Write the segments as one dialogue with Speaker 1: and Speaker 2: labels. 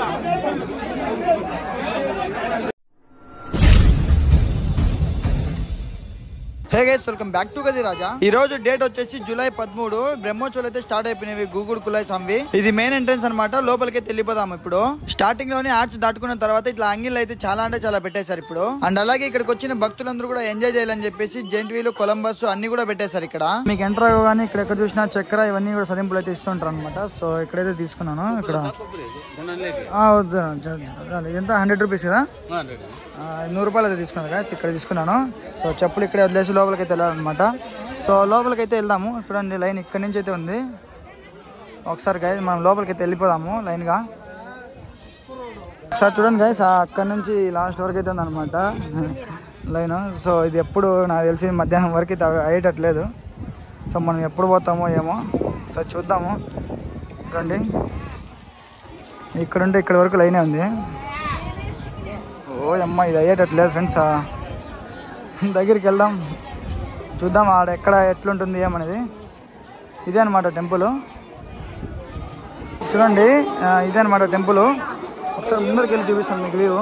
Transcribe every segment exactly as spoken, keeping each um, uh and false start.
Speaker 1: Hey guys, welcome back to Gadi Raja. ఈ రోజు date వచ్చేసి జూలై పదమూడు. బ్రహ్మోత్సవాలు అయితే స్టార్ట్ అయిపోయినవి గూగుల్ కులాయి స్వామి. ఇది మెయిన్ ఎంట్రన్స్ అనమాట. లోపలికి వెళ్ళిపోదాం. ఇప్పుడు స్టార్టింగ్ లోనే ఆర్చ్ దాటుకున్న తర్వాత ఇట్లా అంగిల్ అయితే చాలా అంటే చాలా పెట్టేశారు ఇప్పుడు. అండ్ అలాగే ఇక్కడికి వచ్చిన భక్తులందరూ కూడా ఎంజాయ్ చేయాలని చెప్పేసి జెంట్ వీల్, కొలంబస్ అన్ని కూడా పెట్టేశారు ఇక్కడ. మీకు ఎంటర్ అవ్వగానే ఇక్కడ ఎక్కడ చూసినా చక్కెర ఇవన్నీ కూడా సరింపులు అయితే ఇస్తుంటారు అనమాట. సో ఇక్కడైతే తీసుకున్నాను. ఇక్కడ ఎంత హండ్రెడ్ రూపీస్ కదా, నూరు రూపాయలు అయితే తీసుకున్నాను కదా. ఇక్కడ తీసుకున్నాను. సో చెప్పులు ఇక్కడే వదిలేసి లోపలికి అయితే వెళ్ళాలన్నమాట. సో లోపలికి అయితే వెళ్దాము. చూడండి, లైన్ ఇక్కడ నుంచి అయితే ఉంది. ఒకసారి గైస్ మనం లోపలికి అయితే వెళ్ళిపోదాము లైన్గా. ఒకసారి చూడండి గైస్, అక్కడ నుంచి లాస్ట్ వరకు అయితే ఉందన్నమాట లైన్. సో ఇది ఎప్పుడు నాకు తెలిసి మధ్యాహ్నం వరకు అయితే అయ్యేటట్లేదు. సో మనం ఎప్పుడు పోతామో ఏమో. సో చూద్దాము. చూడండి, ఇక్కడుంటే ఇక్కడ వరకు లైనే ఉంది. ఓ అమ్మ, ఇది అయ్యేటట్లేదు ఫ్రెండ్స్. దగ్గరికి వెళ్దాం, చూద్దాం ఆడ ఎక్కడ ఎట్లుంటుంది ఏమనేది. ఇదే అనమాట టెంపుల్. చూడండి, ఇదే అనమాట టెంపుల్. ఒకసారి ముందరికి వెళ్ళి చూపిస్తాను మీకు వ్యూ.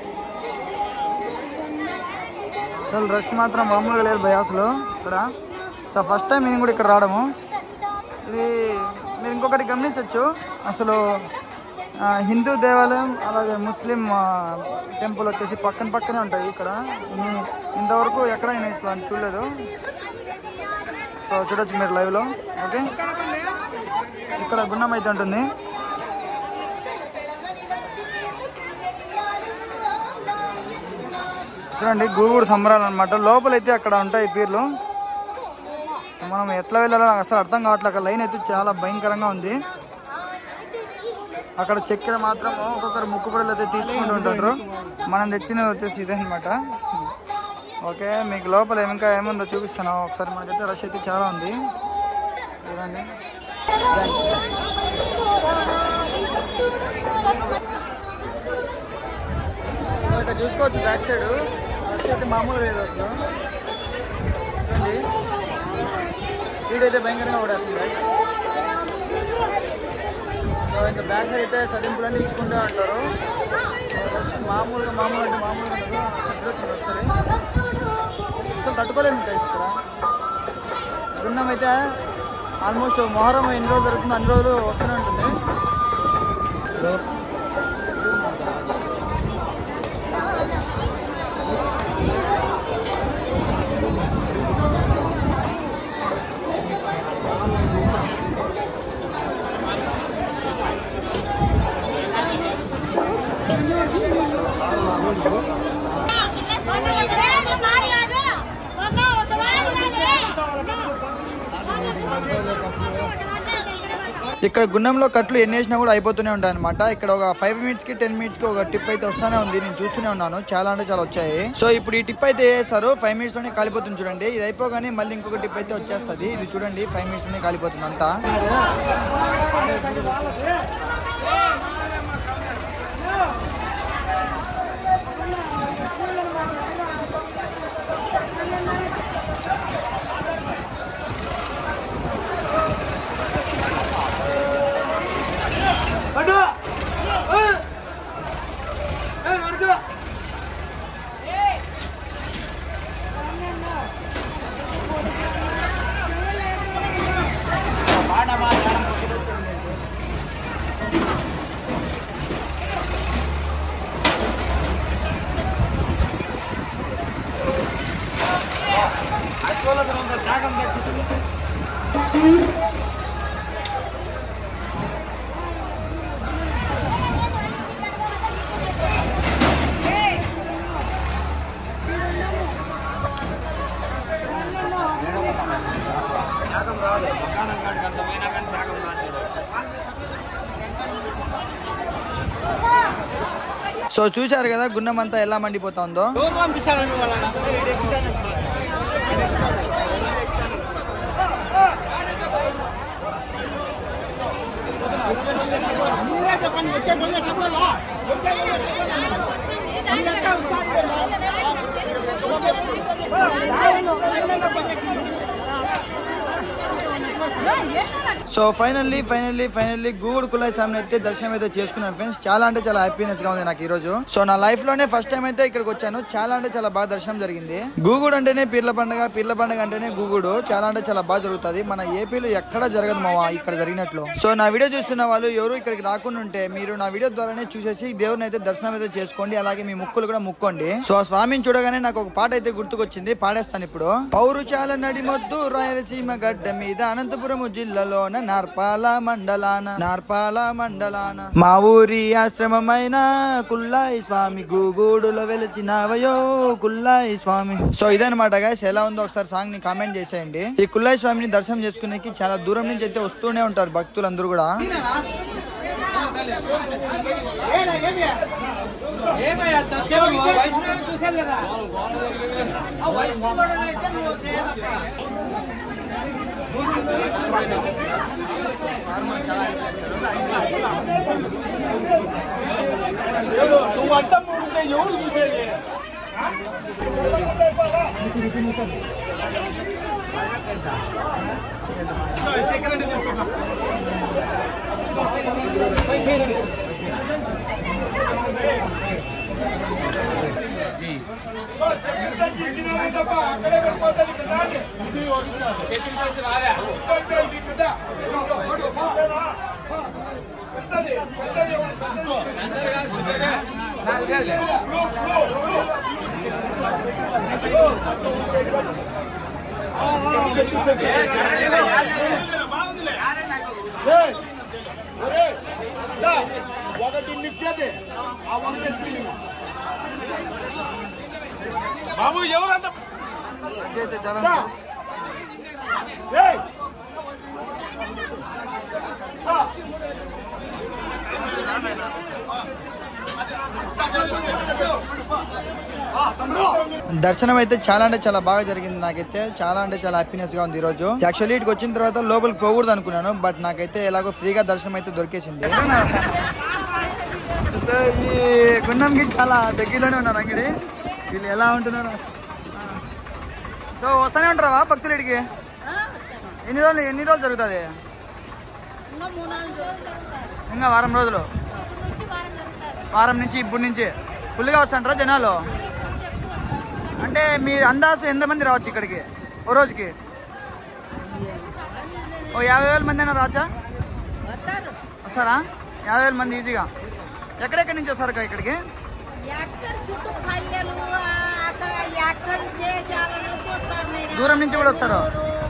Speaker 1: అసలు రష్ మాత్రం మామూలుగా లేదు భయ అసలు ఇక్కడ. సో ఫస్ట్ టైం నేను కూడా ఇక్కడ రావడము. ఇది మీరు ఇంకొకటి గమనించవచ్చు, అసలు హిందూ దేవాలయం అలాగే ముస్లిం టెంపుల్ వచ్చేసి పక్కన పక్కనే ఉంటాయి ఇక్కడ. ఇంతవరకు ఎక్కడ నేను ఇట్లా చూడలేదు. సో చూడొచ్చు మీరు లైవ్లో. ఓకే, ఇక్కడ గుండం అయితే ఉంటుంది. చూడండి, గూగుడు సంబరాలు అనమాట. లోపలైతే అక్కడ ఉంటాయి పీర్లు. మనం ఎట్లా వెళ్ళాలో నాకు అసలు అర్థం కావట్లేదు. అక్కడ లైన్ అయితే చాలా భయంకరంగా ఉంది. అక్కడ చక్కెర మాత్రం ఒక్కొక్కరు ముక్కుబడులు అయితే తీర్చుకుంటూ ఉంటారు. మనం తెచ్చినది వచ్చేసి ఇదే అనమాట. ఓకే, మీకు లోపల ఇంకా ఏముందో చూపిస్తాను ఒకసారి. మనకైతే రష్ అయితే చాలా ఉంది. చూడండి, ఇక్కడ చూసుకోవచ్చు బ్యాక్ సైడ్ రష్ అయితే మామూలుగా లేదు అసలు. చూడండి, వీడైతే భయంకరంగా పడేస్తుంది. సో ఇంకా బ్యాక్ సైడ్ అయితే సదింపులన్నీ ఇచ్చుకుంటూ అంటారు. మామూలుగా మామూలు అంటే మామూలుగా ఉంటుంది. ఒకసారి అసలు తట్టుకోలేము ఇంకా ఇక్కడ. గుండం అయితే ఆల్మోస్ట్ మొహరం ఎన్ని రోజులు జరుగుతుందో అన్ని రోజులు వస్తూనే ఉంటుంది. ఇక్కడ గుండంలో కట్లు ఎన్ని వేసినా కూడా అయిపోతూనే ఉంటాయి అనమాట. ఇక్కడ ఒక ఫైవ్ మినిట్స్ కి టెన్ మినిట్స్ కి ఒక టిప్ అయితే వస్తూనే ఉంది. నేను చూస్తూనే ఉన్నాను, చాలా అంటే చాలా వచ్చాయి. సో ఇప్పుడు ఈ టిప్ అయితే వేస్తారు, ఫైవ్ మినిట్స్ లోనే కాలిపోతుంది. చూడండి, ఇది అయిపోగానే మళ్ళీ ఇంకొక టిప్ అయితే వచ్చేస్తుంది. ఇది చూడండి, ఫైవ్ మినిట్స్ లోనే కాలిపోతుంది అంతా. సో చూశారు కదా గున్నం అంతా ఎలా మండిపోతుందో.
Speaker 2: Yeah.
Speaker 1: So finally finally finally Gugudu Kulayi స్వామిని అయితే దర్శనం అయితే చేసుకున్నాను ఫ్రెండ్స్. చాలా అంటే చాలా హ్యాపీనెస్ గా ఉంది నాకు ఈ రోజు. సో నా లైఫ్ లోనే ఫస్ట్ టైం అయితే ఇక్కడికి వచ్చాను. చాలా అంటే చాలా బాగా దర్శనం జరిగింది. గూగుడు అంటేనే పీర్ల పండుగ, పీర్ల పండుగ అంటేనే గూగుడు. చాలా అంటే చాలా బాగా జరుగుతుంది. మన ఏపీలో ఎక్కడ జరగదు మావా ఇక్కడ జరిగినట్లు. సో నా వీడియో చూస్తున్న వాళ్ళు ఎవరు ఇక్కడికి రాకుండా ఉంటే మీరు నా వీడియో ద్వారానే చూసేసి దేవుని అయితే దర్శనం అయితే చేసుకోండి. అలాగే మీ ముక్కులు కూడా ముక్కోండి. సో ఆ స్వామిని చూడగానే నాకు ఒక పాట అయితే గుర్తుకొచ్చింది, పాడేస్తాను ఇప్పుడు. పౌరుషాల నడిమొద్దు రాయలసీమ గడ్డ మీద అనంతపురం జిల్లాలోన నార్పాల మండలాన నార్పాల మండలాన మా ఊరి ఆశ్రమమైన కుల్లాయి స్వామి గూగూడులో వెలిచినావయో కుల్లాయి స్వామి. సో ఇదనమాట గైస్. ఎలా ఉందో ఒకసారి సాంగ్ ని కామెంట్ చేసేయండి. ఈ కుల్లాయి స్వామిని దర్శనం చేసుకునేకి చాలా దూరం నుంచి అయితే వస్తూనే ఉంటారు భక్తులందరూ కూడా.
Speaker 2: నువ్వు అడ్డం ఉంటే ఎవరు చూసేది? బాబు ఎవరంతా
Speaker 1: చాలా దర్శనం అయితే చాలా అంటే చాలా బాగా జరిగింది. నాకైతే చాలా అంటే చాలా హ్యాపీనెస్ గా ఉంది ఈ రోజు. యాక్చువల్లీ ఇటుకు వచ్చిన తర్వాత లోపలికి పోకూడదు అనుకున్నాను, బట్ నాకైతే ఎలాగో ఫ్రీగా దర్శనం అయితే దొరికేసింది. ఈ గుండంకి చాలా దగ్గరలోనే ఉన్నారు అంగడి. వీళ్ళు ఎలా ఉంటున్నారు? సో వస్తూనే ఉంటారా భక్తులు ఇడికి? ఎన్ని రోజులు ఎన్ని రోజులు జరుగుతుంది? ఇంకా వారం రోజులు. వారం నుంచి ఇప్పుడు నుంచి ఫుల్గా వస్తుంటారా జనాలు? అంటే మీ అందాజు ఎంతమంది రావచ్చు ఇక్కడికి ఓ రోజుకి? ఓ యాభై వేల మంది అయినా రావచ్చా? వస్తారా యాభై వేల మంది ఈజీగా? ఎక్కడెక్కడి నుంచి వస్తారు ఇక్కడికి? దూరం నుంచి కూడా వస్తారా?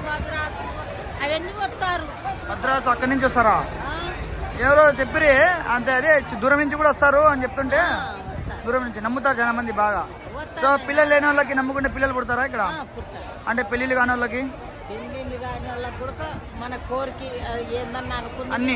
Speaker 1: మద్రాసు అక్కడి నుంచి వస్తారా? ఎవరో చెప్పిరి అంతే, అదే దూరం నుంచి కూడా వస్తారు అని చెప్తుంటే దూరం నుంచి నమ్ముతారు చాలా మంది బాగా. సో పిల్లలు లేని వాళ్ళకి నమ్ముకుంటే పిల్లలు పుడతారా ఇక్కడ? అంటే పెళ్లిళ్ళు కాని వాళ్ళకి
Speaker 3: మన కోరిక
Speaker 1: అన్ని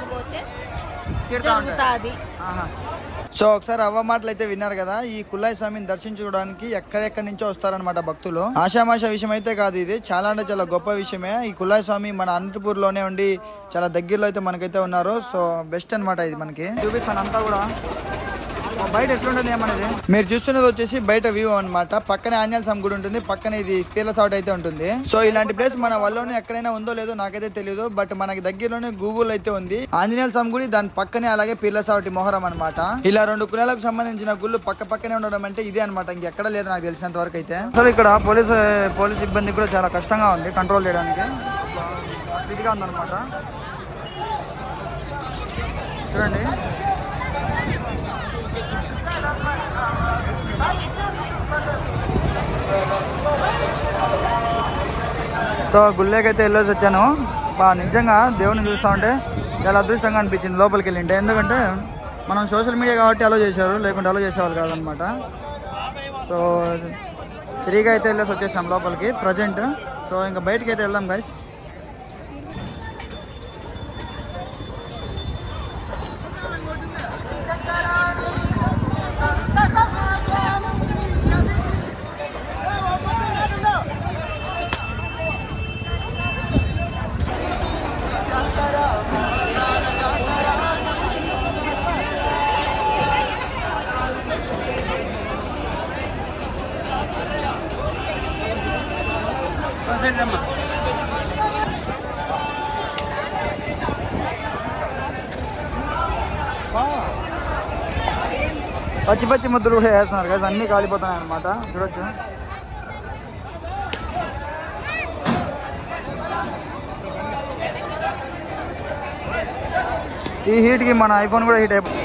Speaker 1: సో ఒకసారి అవ్వ మాటలు అయితే విన్నారు కదా. ఈ కుల్లాయి స్వామిని దర్శించుకోవడానికి ఎక్కడెక్కడి నుంచో వస్తారనమాట భక్తులు. ఆషామాషా విషయం అయితే కాదు, ఇది చాలా అంటే చాలా గొప్ప విషయమే. ఈ కుల్లాయి స్వామి మన అనంతపూర్ లోనే ఉండి చాలా దగ్గరలో అయితే మనకైతే ఉన్నారు. సో బెస్ట్ అనమాట ఇది. మనకి చూపిస్తాను అంతా కూడా బయట ఎట్లుంటుంది ఏమనేది. మీరు చూస్తున్నది వచ్చేసి బయట వ్యూ అనమాట. పక్కనే ఆంజనేయ స్వామి గుడి ఉంటుంది, పక్కనే ఇది పీర్ల సాట్ అయితే ఉంటుంది. సో ఇలాంటి ప్లేస్ మన వల్లనే ఎక్కడైనా ఉందో లేదో నాకైతే తెలియదు, బట్ మనకి దగ్గరలోనే గూగుల్ అయితే ఉంది. ఆంజనేయ స్వామి గుడి దాని పక్కనే, అలాగే పీర్ల సాటి మొహరం అనమాట. ఇలా రెండు కులాలకు సంబంధించిన గుళ్ళు పక్క పక్కనే ఉండడం అంటే ఇదే అనమాట, ఇంకెక్కడ లేదు నాకు తెలిసినంత వరకు అయితే. అసలు ఇక్కడ పోలీస్ పోలీస్ ఇబ్బంది కూడా చాలా కష్టంగా ఉంది కంట్రోల్ చేయడానికి. ఇదిగా ఉందన్నమాట చూడండి. సో గుళ్ళకైతే వెళ్ళేసి వచ్చాను. బా నిజంగా దేవుని చూస్తూ ఉంటే చాలా అదృష్టంగా అనిపించింది లోపలికి వెళ్ళింటే. ఎందుకంటే మనం సోషల్ మీడియా కాబట్టి అలో చేశారు, లేకుంటే అలో చేసేవాళ్ళు కాదనమాట. సో ఫ్రీగా అయితే వెళ్ళేసి వచ్చేసాం లోపలికి ప్రజెంట్. సో ఇంకా బయటకి అయితే వెళ్దాం గైస్. పచ్చి పచ్చి ముద్దలు కూడా వేస్తున్నారు కదా, అన్నీ కాలిపోతున్నాయి అనమాట. చూడొచ్చు. ఈ హీట్కి మన ఐఫోన్ కూడా హీట్ అయిపోతుంది.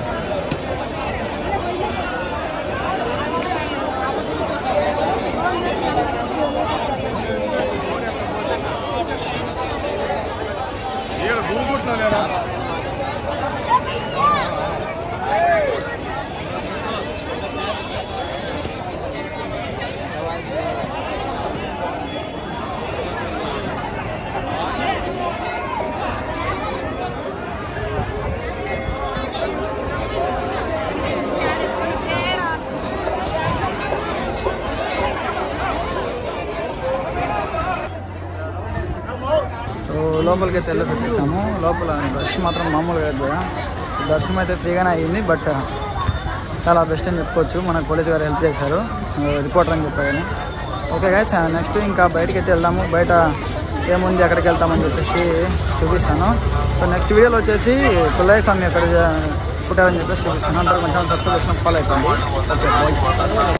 Speaker 1: సో లోపలికి అయితే వెళ్ళి వచ్చేసాము. లోపల రష్ మాత్రం మామూలుగా లేదు కదా. దర్శనం అయితే ఫ్రీగానే అయ్యింది, బట్ చాలా బెస్ట్ అని చెప్పుకోవచ్చు. మనకు పోలీసు గారు హెల్ప్ చేశారు, రిపోర్టర్ అని చెప్పారు. ఓకే గైస్, నెక్స్ట్ ఇంకా బయటకి అయితే వెళ్దాము. బయట ఏముంది అక్కడికి వెళ్తామని చెప్పేసి చూపిస్తాను. సో నెక్స్ట్ వీడియోలో వచ్చేసి పుల్లయ్య స్వామి ఎక్కడ పుట్టారని చెప్పేసి చూపిస్తాను. అందరూ కొంచెం సబ్స్క్రైబ్ చేసుకుని ఫాలో అయిపోయింది. ఓకే.